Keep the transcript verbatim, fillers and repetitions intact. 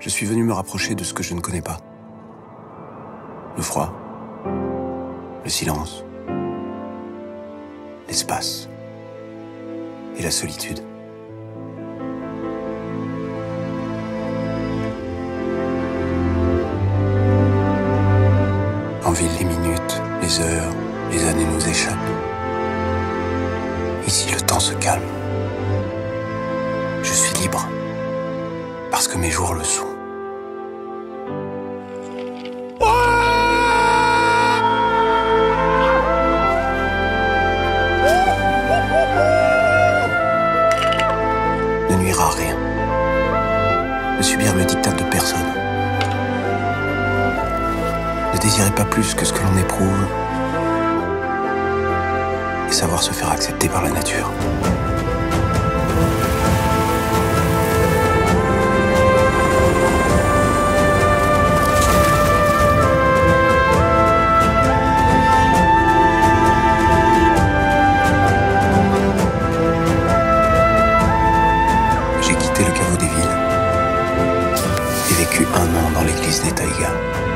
Je suis venu me rapprocher de ce que je ne connais pas. Le froid, le silence, l'espace et la solitude. En ville, les minutes, les heures, les années nous échappent. Ici, le temps se calme. Je suis libre, parce que mes jours le sont. Ne nuire à rien. Ne subir le diktat de personne. Ne désirer pas plus que ce que l'on éprouve. Et savoir se faire accepter par la nature. J'ai quitté le caveau des villes et vécu un an dans l'église des taïgas.